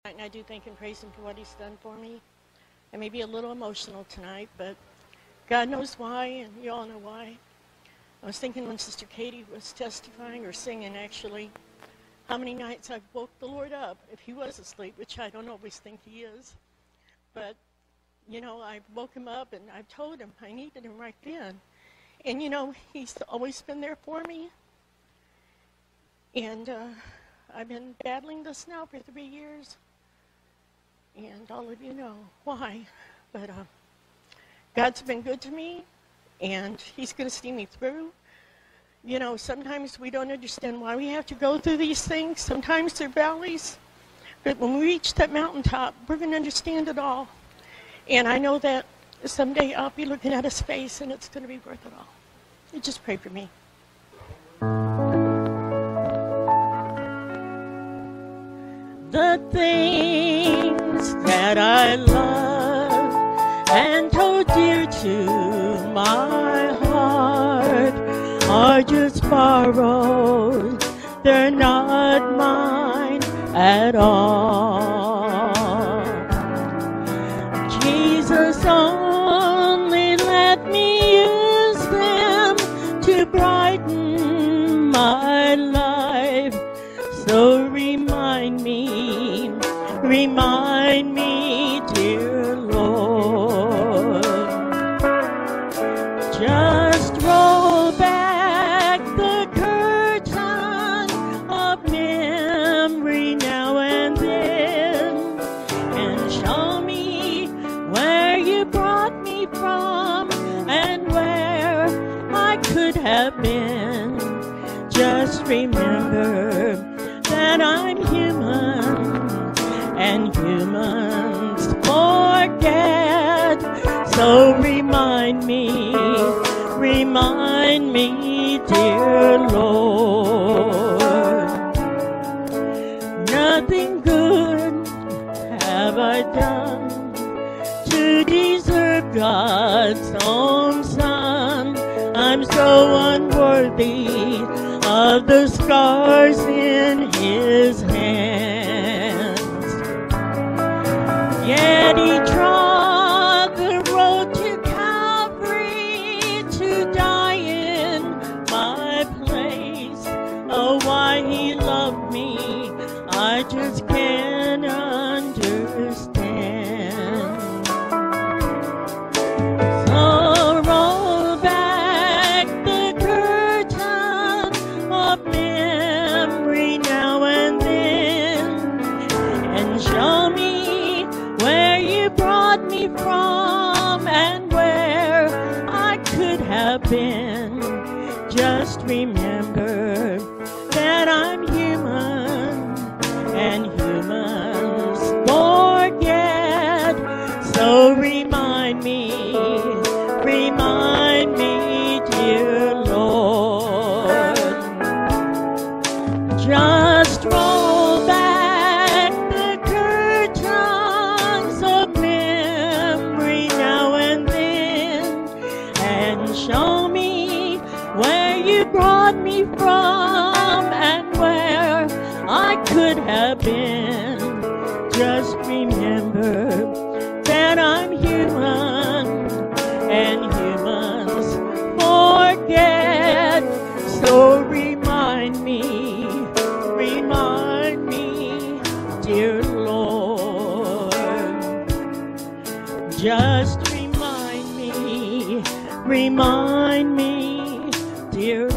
And I do thank and praise him for what he's done for me. I may be a little emotional tonight, but God knows why, and you all know why. I was thinking when Sister Katie was testifying, or singing actually, how many nights I've woke the Lord up if he was asleep, which I don't always think he is. But, you know, I woke him up and I told him I needed him right then. And, you know, he's always been there for me. And I've been battling this now for 3 years. And all of you know why. But God's been good to me, and he's going to see me through. You know, sometimes we don't understand why we have to go through these things. Sometimes they're valleys. But when we reach that mountaintop, we're going to understand it all. And I know that someday I'll be looking at his face, and it's going to be worth it all. You just pray for me. The things that I love and hold dear to my heart are just borrowed. They're not mine at all. Jesus only let me use them to brighten my life. So remind me, dear Lord. Just roll back the curtain of memory now and then, and show me where you brought me from and where I could have been. Just remember that I'm human, and humans forget. So remind me, dear Lord. Nothing good have I done to deserve God's own Son. I'm so unworthy of the scars in his hands. Yet he trod the road to Calvary to die in my place. Oh, why he loved me, I just can't understand. So roll back the curtain of memory now and then, and show me where you brought me from and where I could have been. Just remember that I'm human, and humans forget. So remind me, dear Lord. Just roll back the curtains of memory now and then, and show me where you brought me from and where I could have been. Just remember that I'm human, and humans forget. So remind me, dear Lord. Just remind me, dear